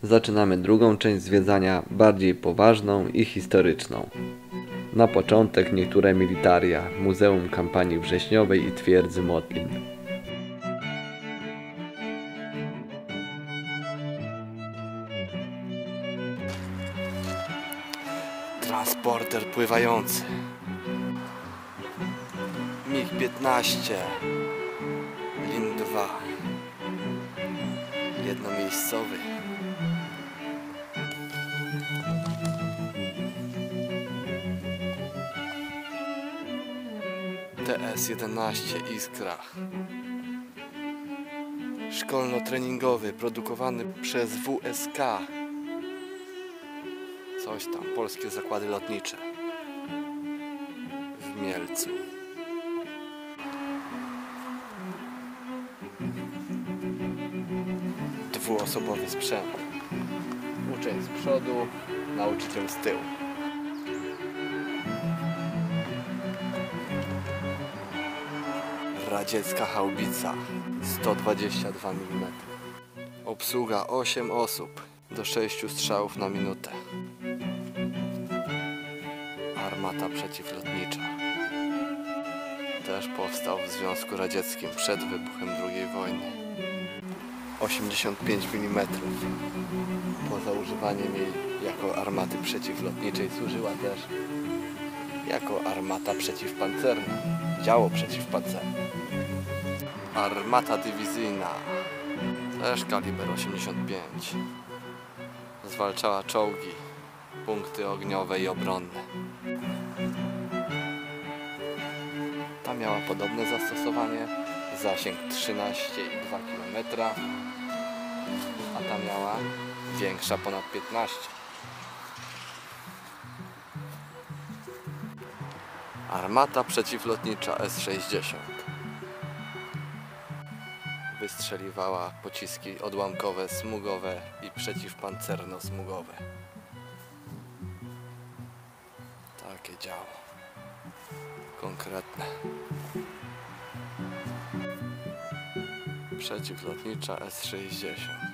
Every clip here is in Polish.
Zaczynamy drugą część zwiedzania, bardziej poważną i historyczną. Na początek niektóre militaria, Muzeum Kampanii Wrześniowej i Twierdzy Modlin. Transporter pływający. MiG-15 Lin 2 jednomiejscowy. TS-11 Iskra. Szkolno-treningowy, produkowany przez WSK. Coś tam, Polskie Zakłady Lotnicze w Mielcu. Dwuosobowy sprzęt. Uczeń z przodu, nauczyciel z tyłu. Radziecka haubica 122 mm. Obsługa 8 osób do 6 strzałów na minutę. Armata przeciwlotnicza. Też powstał w Związku Radzieckim przed wybuchem II wojny. 85 mm. Poza używaniem jej jako armaty przeciwlotniczej służyła też jako armata przeciwpancerna. Działo przeciwpancerne. Armata dywizyjna. Też kaliber 85. Zwalczała czołgi, punkty ogniowe i obronne. Ta miała podobne zastosowanie, zasięg 13,2 km, a ta miała większa, ponad 15. Armata przeciwlotnicza S-60 wystrzeliwała pociski odłamkowe, smugowe i przeciwpancerno-smugowe. Takie działo. Konkretne. Przeciwlotnicza S-60.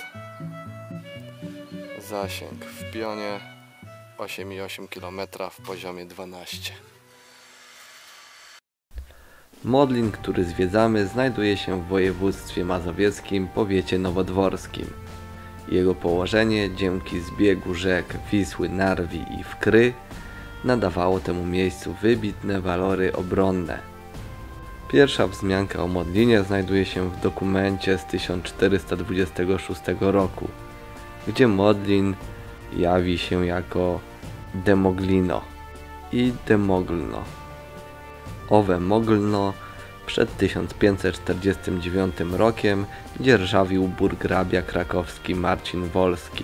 Zasięg w pionie 8,8 km w poziomie 12. Modlin, który zwiedzamy, znajduje się w województwie mazowieckim, powiecie nowodworskim. Jego położenie dzięki zbiegu rzek Wisły, Narwi i Wkry nadawało temu miejscu wybitne walory obronne. Pierwsza wzmianka o Modlinie znajduje się w dokumencie z 1426 roku, gdzie Modlin jawi się jako Demoglino i Demoglno. Owe Moglno przed 1549 rokiem dzierżawił burgrabia krakowski Marcin Wolski.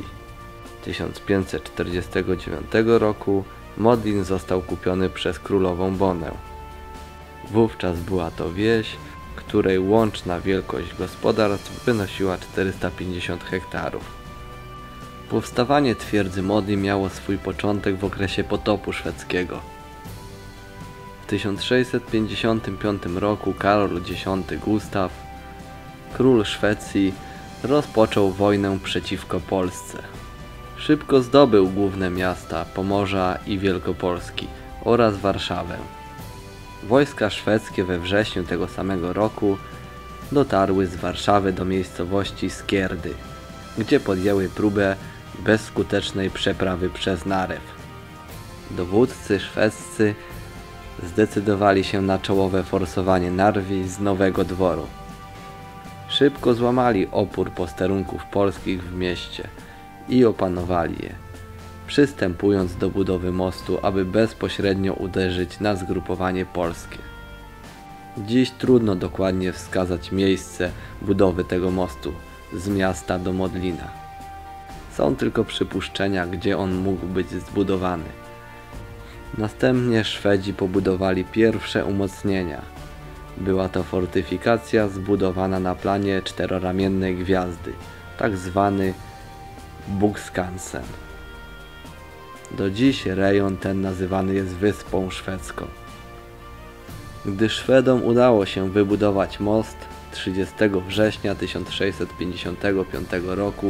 1549 roku Modlin został kupiony przez królową Bonę. Wówczas była to wieś, której łączna wielkość gospodarstw wynosiła 450 hektarów. Powstawanie twierdzy Modlin miało swój początek w okresie potopu szwedzkiego. W 1655 roku Karol X Gustaw, król Szwecji, rozpoczął wojnę przeciwko Polsce. Szybko zdobył główne miasta Pomorza i Wielkopolski oraz Warszawę. Wojska szwedzkie we wrześniu tego samego roku dotarły z Warszawy do miejscowości Skierdy, gdzie podjęły próbę bezskutecznej przeprawy przez Narew. Dowódcy szwedzcy zdecydowali się na czołowe forsowanie Narwi z Nowego Dworu. Szybko złamali opór posterunków polskich w mieście i opanowali je, przystępując do budowy mostu, aby bezpośrednio uderzyć na zgrupowanie polskie. Dziś trudno dokładnie wskazać miejsce budowy tego mostu z miasta do Modlina. Są tylko przypuszczenia, gdzie on mógł być zbudowany. Następnie Szwedzi pobudowali pierwsze umocnienia. Była to fortyfikacja zbudowana na planie czteroramiennej gwiazdy, tak zwany Bugskansen. Do dziś rejon ten nazywany jest Wyspą Szwedzką. Gdy Szwedom udało się wybudować most, 30 września 1655 roku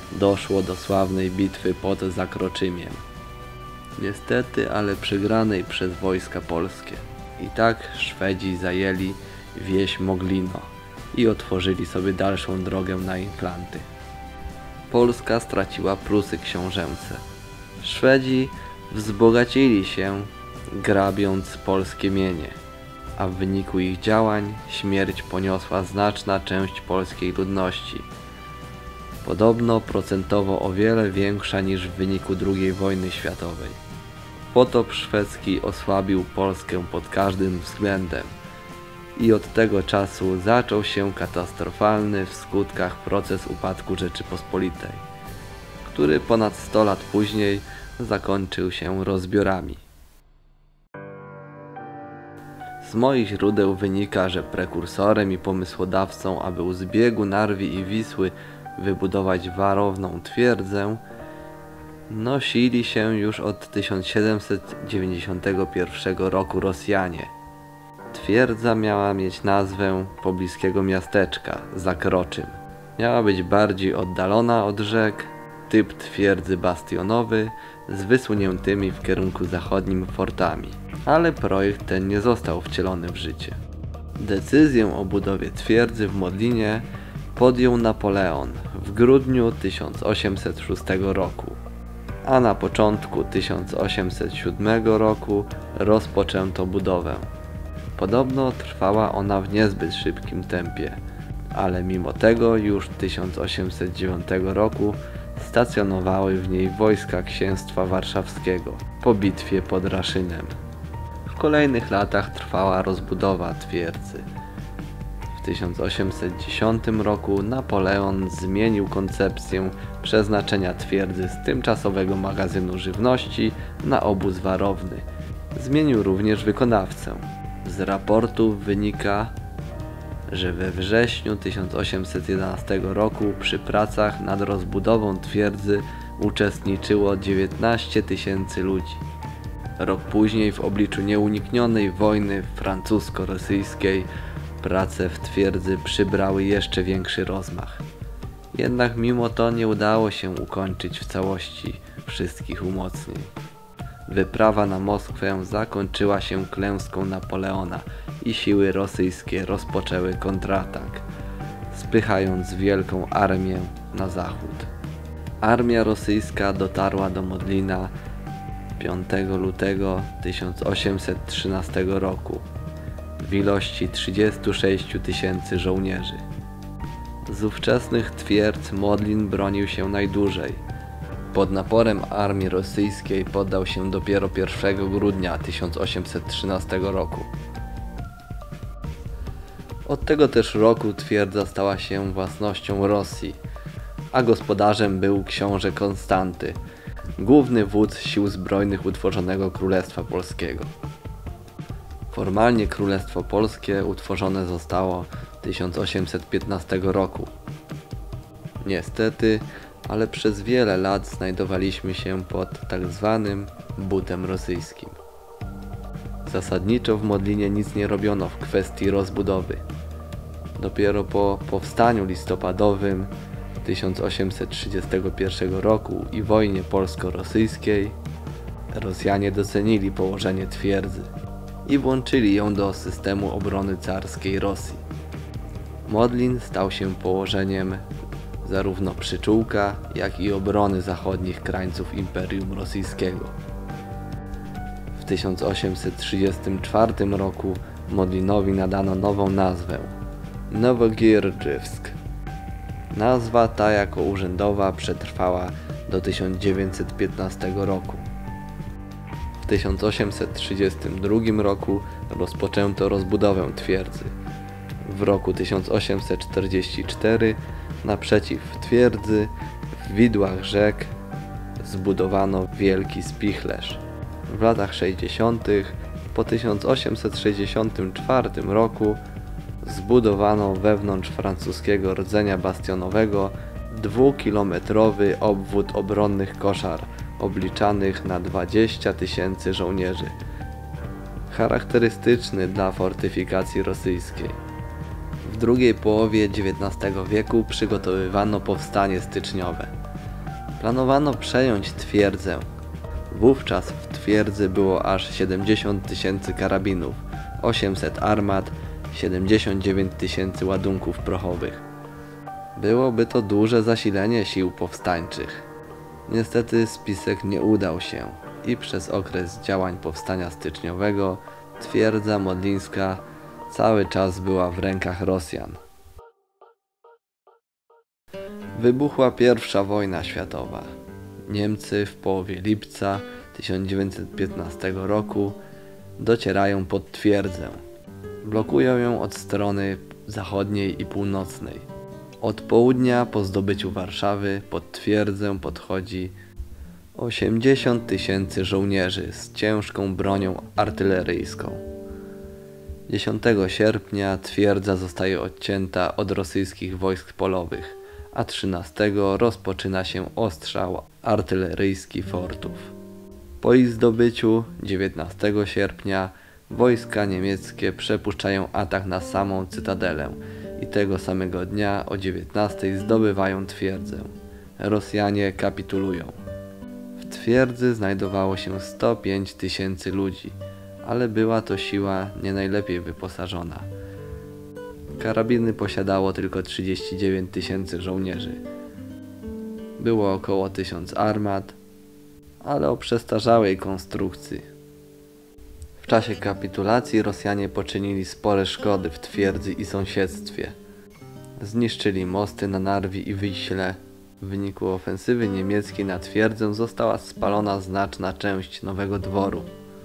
doszło do sławnej bitwy pod Zakroczymiem. Niestety, ale przegranej przez wojska polskie. I tak Szwedzi zajęli wieś Moglino i otworzyli sobie dalszą drogę na Inflanty. Polska straciła Prusy książęce. Szwedzi wzbogacili się, grabiąc polskie mienie, a w wyniku ich działań śmierć poniosła znaczna część polskiej ludności. Podobno procentowo o wiele większa niż w wyniku II wojny światowej. Potop szwedzki osłabił Polskę pod każdym względem i od tego czasu zaczął się katastrofalny w skutkach proces upadku Rzeczypospolitej, który ponad 100 lat później zakończył się rozbiorami. Z moich źródeł wynika, że prekursorem i pomysłodawcą, aby u zbiegu Narwi i Wisły wybudować warowną twierdzę, nosili się już od 1791 roku Rosjanie. Twierdza miała mieć nazwę pobliskiego miasteczka, Zakroczym. Miała być bardziej oddalona od rzek, typ twierdzy bastionowy z wysuniętymi w kierunku zachodnim fortami, ale projekt ten nie został wcielony w życie. Decyzję o budowie twierdzy w Modlinie podjął Napoleon w grudniu 1806 roku, a na początku 1807 roku rozpoczęto budowę. Podobno trwała ona w niezbyt szybkim tempie, ale mimo tego już 1809 roku stacjonowały w niej wojska Księstwa Warszawskiego po bitwie pod Raszynem. W kolejnych latach trwała rozbudowa twierdzy. W 1810 roku Napoleon zmienił koncepcję przeznaczenia twierdzy z tymczasowego magazynu żywności na obóz warowny. Zmienił również wykonawcę. Z raportów wynika, że we wrześniu 1811 roku przy pracach nad rozbudową twierdzy uczestniczyło 19 000 ludzi. Rok później, w obliczu nieuniknionej wojny francusko-rosyjskiej, prace w twierdzy przybrały jeszcze większy rozmach. Jednak mimo to nie udało się ukończyć w całości wszystkich umocnień. Wyprawa na Moskwę zakończyła się klęską Napoleona i siły rosyjskie rozpoczęły kontratak, spychając wielką armię na zachód. Armia rosyjska dotarła do Modlina 5 lutego 1813 roku w ilości 36 000 żołnierzy. Z ówczesnych twierdz Modlin bronił się najdłużej. Pod naporem armii rosyjskiej poddał się dopiero 1 grudnia 1813 roku. Od tego też roku twierdza stała się własnością Rosji, a gospodarzem był książę Konstanty, główny wódz sił zbrojnych utworzonego Królestwa Polskiego. Formalnie Królestwo Polskie utworzone zostało 1815 roku. Niestety, ale przez wiele lat znajdowaliśmy się pod tak zwanym butem rosyjskim. Zasadniczo w Modlinie nic nie robiono w kwestii rozbudowy. Dopiero po powstaniu listopadowym 1831 roku i wojnie polsko-rosyjskiej Rosjanie docenili położenie twierdzy i włączyli ją do systemu obrony carskiej Rosji. Modlin stał się położeniem zarówno przyczółka, jak i obrony zachodnich krańców Imperium Rosyjskiego. W 1834 roku Modlinowi nadano nową nazwę – Nowogierdzhivsk. Nazwa ta jako urzędowa przetrwała do 1915 roku. W 1832 roku rozpoczęto rozbudowę twierdzy. W roku 1844 naprzeciw twierdzy w widłach rzek zbudowano wielki spichlerz. W latach 60. po 1864 roku zbudowano wewnątrz francuskiego rdzenia bastionowego 2-kilometrowy obwód obronnych koszar obliczanych na 20 000 żołnierzy, charakterystyczny dla fortyfikacji rosyjskiej. W drugiej połowie XIX wieku przygotowywano powstanie styczniowe. Planowano przejąć twierdzę. Wówczas w twierdzy było aż 70 000 karabinów, 800 armat, 79 000 ładunków prochowych. Byłoby to duże zasilenie sił powstańczych. Niestety spisek nie udał się i przez okres działań powstania styczniowego twierdza modlińska cały czas była w rękach Rosjan. Wybuchła I wojna światowa. Niemcy w połowie lipca 1915 roku docierają pod twierdzę. Blokują ją od strony zachodniej i północnej. Od południa po zdobyciu Warszawy pod twierdzę podchodzi 80 000 żołnierzy z ciężką bronią artyleryjską. 10 sierpnia twierdza zostaje odcięta od rosyjskich wojsk polowych, a 13 rozpoczyna się ostrzał artyleryjski fortów. Po ich zdobyciu 19 sierpnia wojska niemieckie przepuszczają atak na samą cytadelę i tego samego dnia o 19 zdobywają twierdzę. Rosjanie kapitulują. W twierdzy znajdowało się 105 000 ludzi, ale była to siła nie najlepiej wyposażona. Karabiny posiadało tylko 39 000 żołnierzy. Było około 1000 armat, ale o przestarzałej konstrukcji. W czasie kapitulacji Rosjanie poczynili spore szkody w twierdzy i sąsiedztwie. Zniszczyli mosty na Narwi i Wiśle. W wyniku ofensywy niemieckiej na twierdzę została spalona znaczna część Nowego Dworu.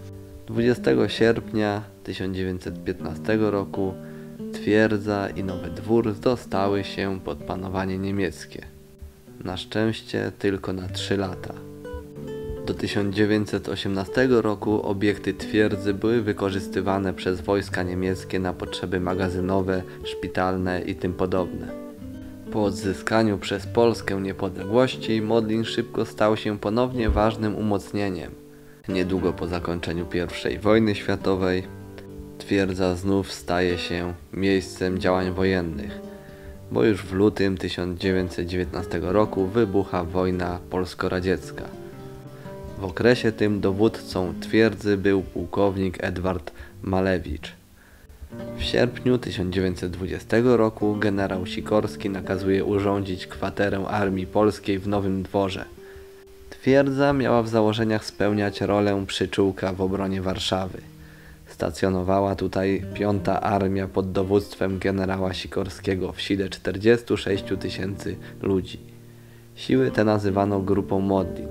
20 sierpnia 1915 roku twierdza i Nowy Dwór dostały się pod panowanie niemieckie. Na szczęście tylko na 3 lata. Do 1918 roku obiekty twierdzy były wykorzystywane przez wojska niemieckie na potrzeby magazynowe, szpitalne i tym podobne. Po odzyskaniu przez Polskę niepodległości Modlin szybko stał się ponownie ważnym umocnieniem. Niedługo po zakończeniu I wojny światowej twierdza znów staje się miejscem działań wojennych, bo już w lutym 1919 roku wybucha wojna polsko-radziecka. W okresie tym dowódcą twierdzy był pułkownik Edward Malewicz. W sierpniu 1920 roku generał Sikorski nakazuje urządzić kwaterę Armii Polskiej w Nowym Dworze. Twierdza miała w założeniach spełniać rolę przyczółka w obronie Warszawy. Stacjonowała tutaj 5. Armia pod dowództwem generała Sikorskiego w sile 46 000 ludzi. Siły te nazywano grupą Modlin.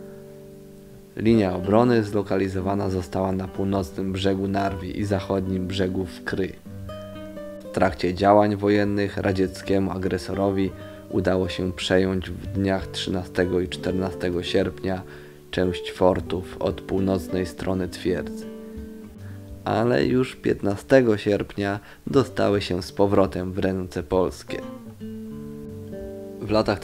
Linia obrony zlokalizowana została na północnym brzegu Narwi i zachodnim brzegu Wkry. W trakcie działań wojennych radzieckiemu agresorowi udało się przejąć w dniach 13 i 14 sierpnia część fortów od północnej strony twierdzy. Ale już 15 sierpnia dostały się z powrotem w ręce polskie. W latach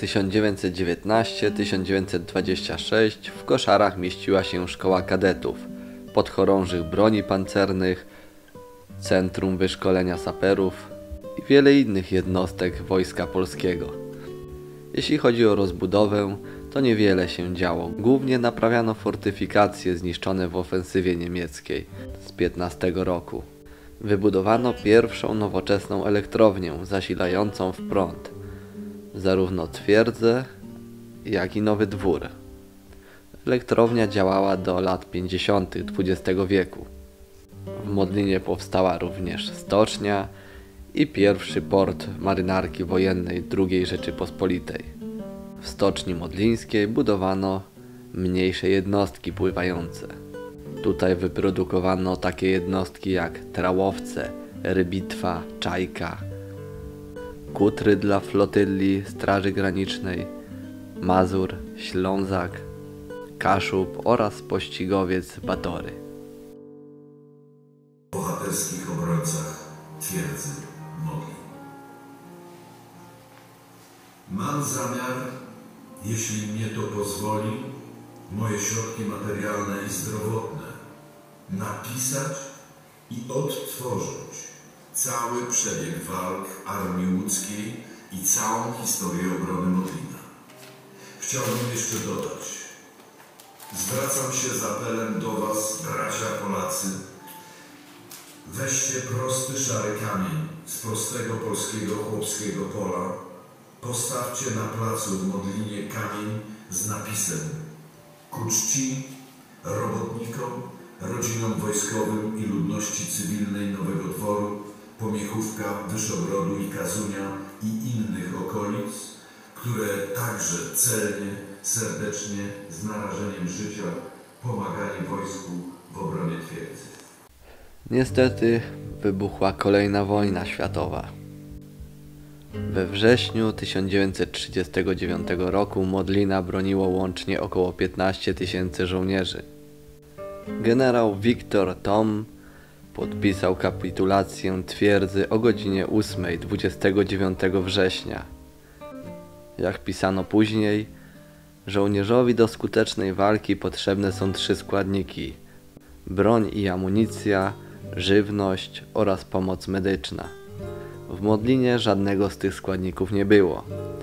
1919-1926 w Koszarach mieściła się szkoła kadetów, podchorążych broni pancernych, centrum wyszkolenia saperów i wiele innych jednostek Wojska Polskiego. Jeśli chodzi o rozbudowę, to niewiele się działo. Głównie naprawiano fortyfikacje zniszczone w ofensywie niemieckiej z 15 roku. Wybudowano pierwszą nowoczesną elektrownię zasilającą w prąd zarówno twierdzę, jak i Nowy Dwór. Elektrownia działała do lat 50. XX wieku. W Modlinie powstała również stocznia i pierwszy port marynarki wojennej II Rzeczypospolitej. W stoczni modlińskiej budowano mniejsze jednostki pływające. Tutaj wyprodukowano takie jednostki jak trałowce, rybitwa, czajka, kutry dla flotylli Straży Granicznej, Mazur, Ślązak, Kaszub oraz pościgowiec Batory. O bohaterskich obrońcach twierdzy Modlin. Mam zamiar, jeśli mnie to pozwoli, moje środki materialne i zdrowotne napisać i odtworzyć cały przebieg walk Armii Łódzkiej i całą historię obrony Modlina. chciałbym jeszcze dodać. Zwracam się z apelem do was, bracia Polacy. Weźcie prosty szary kamień z prostego polskiego chłopskiego pola. Postawcie na placu w Modlinie kamień z napisem: ku czci robotnikom, rodzinom wojskowym i ludności cywilnej Nowego Dworu, Pomiechówka, Wyszogrodu i Kazunia i innych okolic, które także celnie, serdecznie, z narażeniem życia pomagali wojsku w obronie twierdzy. Niestety wybuchła kolejna wojna światowa. We wrześniu 1939 roku Modlina broniło łącznie około 15 000 żołnierzy. Generał Victor Thom podpisał kapitulację twierdzy o godzinie 8 29 września. Jak pisano później, żołnierzowi do skutecznej walki potrzebne są 3 składniki: broń i amunicja, żywność oraz pomoc medyczna. W Modlinie żadnego z tych składników nie było.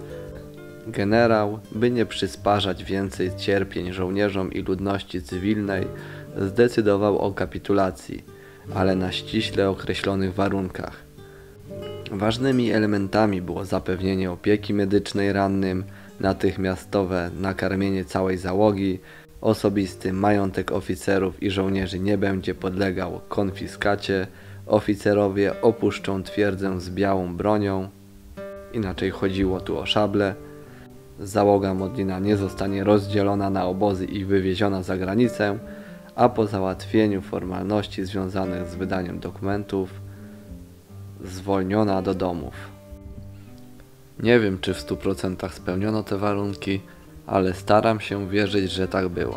Generał, by nie przysparzać więcej cierpień żołnierzom i ludności cywilnej, zdecydował o kapitulacji, ale na ściśle określonych warunkach. Ważnymi elementami było zapewnienie opieki medycznej rannym, natychmiastowe nakarmienie całej załogi, osobisty majątek oficerów i żołnierzy nie będzie podlegał konfiskacie, oficerowie opuszczą twierdzę z białą bronią, inaczej chodziło tu o szable, załoga Modlina nie zostanie rozdzielona na obozy i wywieziona za granicę, a po załatwieniu formalności związanych z wydaniem dokumentów zwolniona do domów. Nie wiem, czy w 100% spełniono te warunki, ale staram się wierzyć, że tak było.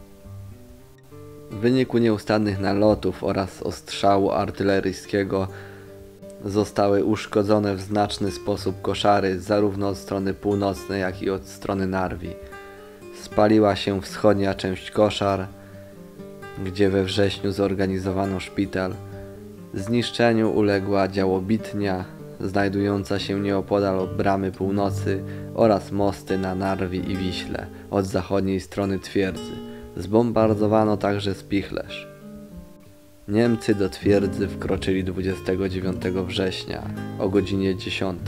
W wyniku nieustannych nalotów oraz ostrzału artyleryjskiego zostały uszkodzone w znaczny sposób koszary zarówno od strony północnej, jak i od strony Narwi. Spaliła się wschodnia część koszar, gdzie we wrześniu zorganizowano szpital. Zniszczeniu uległa działobitnia, znajdująca się nieopodal od bramy północy oraz mosty na Narwi i Wiśle od zachodniej strony twierdzy. Zbombardowano także Spichlerz. Niemcy do twierdzy wkroczyli 29 września o godzinie 10.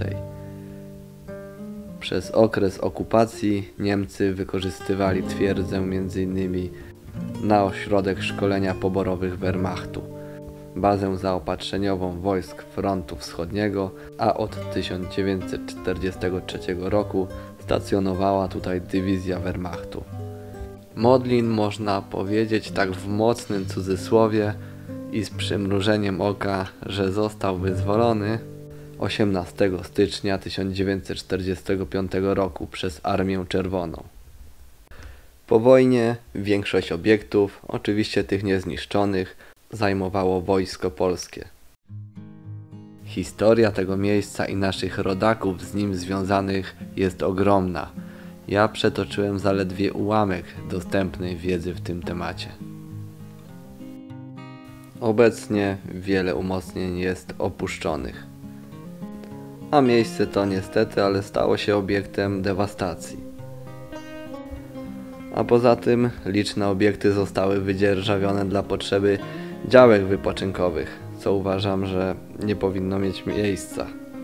Przez okres okupacji Niemcy wykorzystywali twierdzę m.in. na ośrodek szkolenia poborowych Wehrmachtu, bazę zaopatrzeniową wojsk frontu wschodniego, a od 1943 roku stacjonowała tutaj dywizja Wehrmachtu. Modlin, można powiedzieć tak w mocnym cudzysłowie i z przymrużeniem oka, że został wyzwolony 18 stycznia 1945 roku przez Armię Czerwoną. Po wojnie większość obiektów, oczywiście tych niezniszczonych, zajmowało Wojsko Polskie. Historia tego miejsca i naszych rodaków z nim związanych jest ogromna. Ja przetoczyłem zaledwie ułamek dostępnej wiedzy w tym temacie. Obecnie wiele umocnień jest opuszczonych, a miejsce to niestety, ale stało się obiektem dewastacji. A poza tym liczne obiekty zostały wydzierżawione dla potrzeby działek wypoczynkowych, co uważam, że nie powinno mieć miejsca.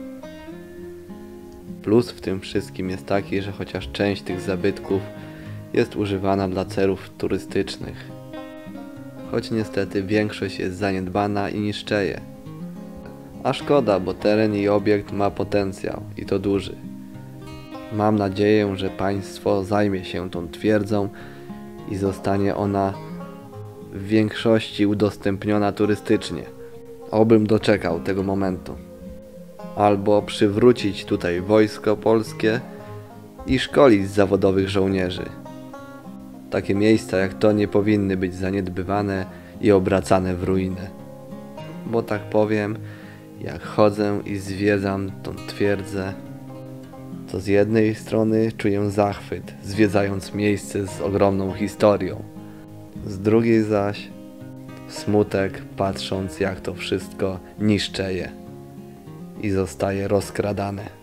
Plus w tym wszystkim jest taki, że chociaż część tych zabytków jest używana dla celów turystycznych, choć niestety większość jest zaniedbana i niszczeje. A szkoda, bo teren i obiekt ma potencjał i to duży. Mam nadzieję, że państwo zajmie się tą twierdzą i zostanie ona w większości udostępniona turystycznie. Obym doczekał tego momentu. Albo przywrócić tutaj Wojsko Polskie i szkolić zawodowych żołnierzy. Takie miejsca jak to nie powinny być zaniedbywane i obracane w ruinę. Bo tak powiem, jak chodzę i zwiedzam tą twierdzę, to z jednej strony czuję zachwyt, zwiedzając miejsce z ogromną historią. Z drugiej zaś smutek, patrząc jak to wszystko niszczeje i zostaje rozkradane.